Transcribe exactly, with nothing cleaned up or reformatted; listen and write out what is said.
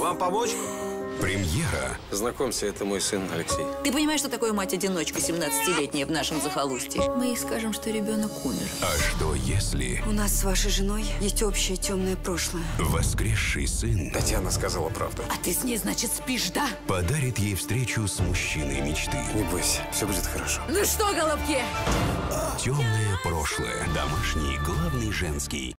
Вам помочь? Премьера. Знакомься, это мой сын Алексей. Ты понимаешь, что такое мать-одиночка, семнадцатилетняя в нашем захолустье? Мы ей скажем, что ребенок умер. А что если У нас с вашей женой есть общее темное прошлое. воскресший сын Татьяна сказала правду. А ты с ней, значит, спишь, да? подарит ей встречу с мужчиной мечты? Не бойся, все будет хорошо. Ну что, голубки? Темное прошлое. Домашний, главный женский.